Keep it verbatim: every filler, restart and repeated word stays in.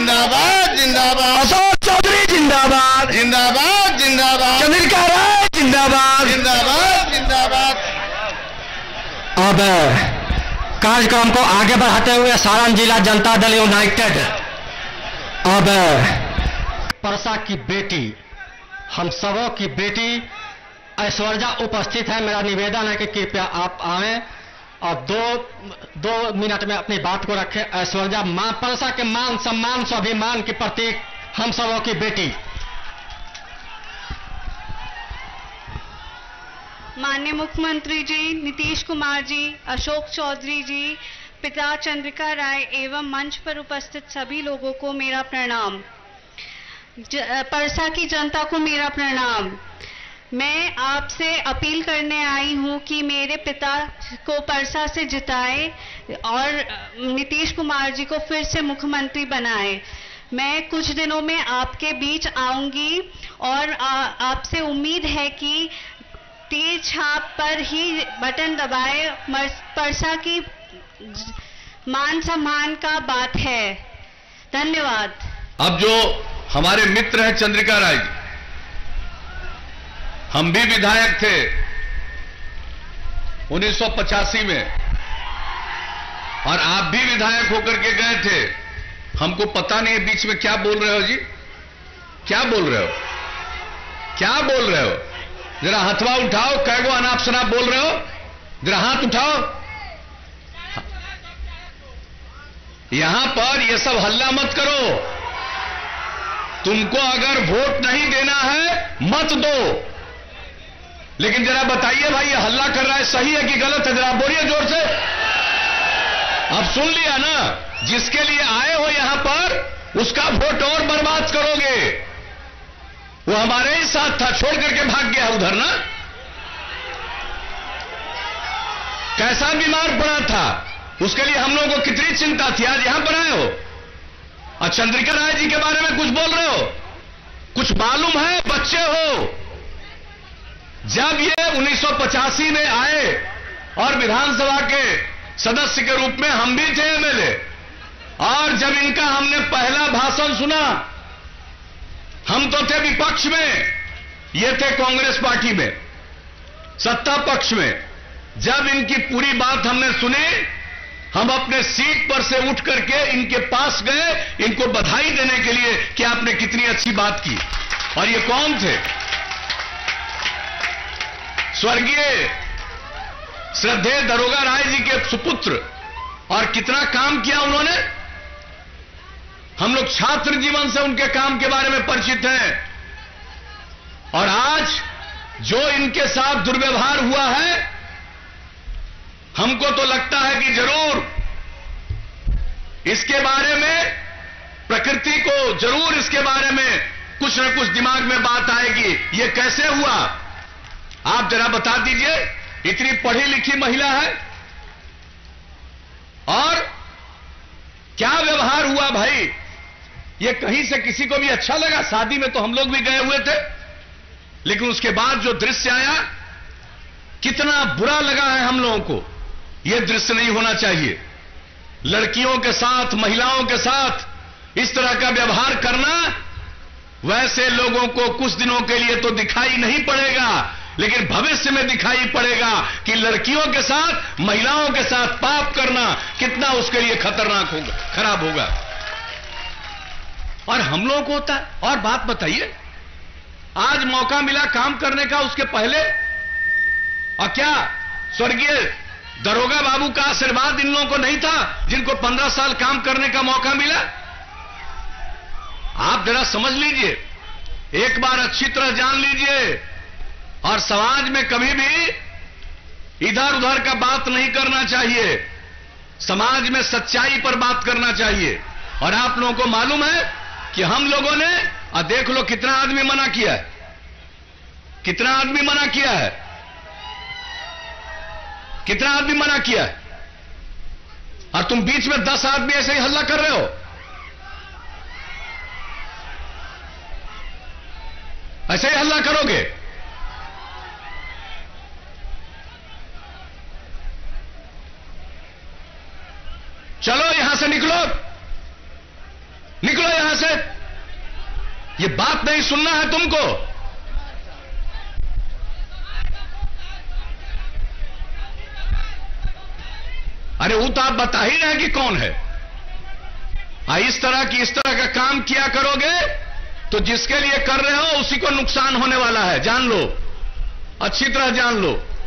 जिंदाबाद जिंदाबाद, अशोक चौधरी जिंदाबाद जिंदाबाद जिंदाबाद, चंद्रिका राय जिंदाबाद जिंदाबाद जिंदाबाद। अब कार्यक्रम को आगे बढ़ाते हुए सारण जिला जनता दल यूनाइटेड, अब परसा की बेटी, हम सबों की बेटी ऐश्वर्या उपस्थित है। मेरा निवेदन है कि कृपया आप आएं और दो दो मिनट में अपनी बात को रखें। ऐश्वर्या मां परसा के मान सम्मान स्वाभिमान की प्रतीक, हम सबों की बेटी। माननीय मुख्यमंत्री जी नीतीश कुमार जी, अशोक चौधरी जी, पिता चंद्रिका राय एवं मंच पर उपस्थित सभी लोगों को मेरा प्रणाम। परसा की जनता को मेरा प्रणाम। मैं आपसे अपील करने आई हूं कि मेरे पिता को परसा से जिताए और नीतीश कुमार जी को फिर से मुख्यमंत्री बनाए। मैं कुछ दिनों में आपके बीच आऊंगी और आपसे उम्मीद है कि तीर छाप पर ही बटन दबाए। परसा की मान सम्मान का बात है। धन्यवाद। अब जो हमारे मित्र हैं चंद्रिका राय जी, हम भी विधायक थे उन्नीस सौ पचासी में और आप भी विधायक होकर के गए थे। हमको पता नहीं है बीच में क्या बोल रहे हो जी, क्या बोल रहे हो, क्या बोल रहे हो? जरा हथवा उठाओ, कैगो अनाप शनाप बोल रहे हो, जरा हाथ उठाओ। यहां पर ये सब हल्ला मत करो। तुमको अगर वोट नहीं देना है मत दो, लेकिन जरा बताइए भाई ये हल्ला कर रहा है सही है कि गलत है? जरा बोलिए जोर से। अब सुन लिया ना, जिसके लिए आए हो यहां पर उसका वोट और बर्बाद करोगे। वो हमारे ही साथ था, छोड़ करके भाग गया उधर ना। कैसा बीमार पड़ा था, उसके लिए हम लोगों को कितनी चिंता थी। आज यहां पर आए हो और चंद्रिका राय जी के बारे में कुछ बोल रहे हो। कुछ मालूम है? बच्चे हो। जब ये उन्नीस सौ पचासी में आए और विधानसभा के सदस्य के रूप में हम भी थे एमएलए, और जब इनका हमने पहला भाषण सुना, हम तो थे विपक्ष में, ये थे कांग्रेस पार्टी में, सत्ता पक्ष में। जब इनकी पूरी बात हमने सुनी, हम अपने सीट पर से उठ करके इनके पास गए, इनको बधाई देने के लिए कि आपने कितनी अच्छी बात की। और ये कौन थे? स्वर्गीय श्रद्धेय दरोगा राय जी के सुपुत्र। और कितना काम किया उन्होंने। हम लोग छात्र जीवन से उनके काम के बारे में परिचित हैं। और आज जो इनके साथ दुर्व्यवहार हुआ है, हमको तो लगता है कि जरूर इसके बारे में, प्रकृति को जरूर इसके बारे में कुछ न कुछ दिमाग में बात आएगी। ये कैसे हुआ आप जरा बता दीजिए। इतनी पढ़ी लिखी महिला है और क्या व्यवहार हुआ भाई। ये कहीं से किसी को भी अच्छा लगा? शादी में तो हम लोग भी गए हुए थे, लेकिन उसके बाद जो दृश्य आया कितना बुरा लगा है हम लोगों को। यह दृश्य नहीं होना चाहिए। लड़कियों के साथ, महिलाओं के साथ इस तरह का व्यवहार करना, वैसे लोगों को कुछ दिनों के लिए तो दिखाई नहीं पड़ेगा, लेकिन भविष्य में दिखाई पड़ेगा कि लड़कियों के साथ, महिलाओं के साथ पाप करना कितना उसके लिए खतरनाक होगा, खराब होगा। और हम लोगों को होता है। और बात बताइए, आज मौका मिला काम करने का, उसके पहले और क्या स्वर्गीय दरोगा बाबू का आशीर्वाद इन लोगों को नहीं था, जिनको पंद्रह साल काम करने का मौका मिला? आप जरा समझ लीजिए, एक बार अच्छी तरह जान लीजिए। और समाज में कभी भी इधर उधर का बात नहीं करना चाहिए। समाज में सच्चाई पर बात करना चाहिए। और आप लोगों को मालूम है कि हम लोगों ने, और देख लो कितना आदमी मना किया है, कितना आदमी मना किया है, कितना आदमी मना किया है। और तुम बीच में दस आदमी ऐसे ही हल्ला कर रहे हो। ऐसे ही हल्ला करोगे? चलो यहां से निकलो, निकलो यहां ये बात नहीं सुनना है तुमको। अरे वो तो आप बता ही रहे कि कौन है। आ, इस तरह की इस तरह का काम किया करोगे तो जिसके लिए कर रहे हो उसी को नुकसान होने वाला है, जान लो, अच्छी तरह जान लो।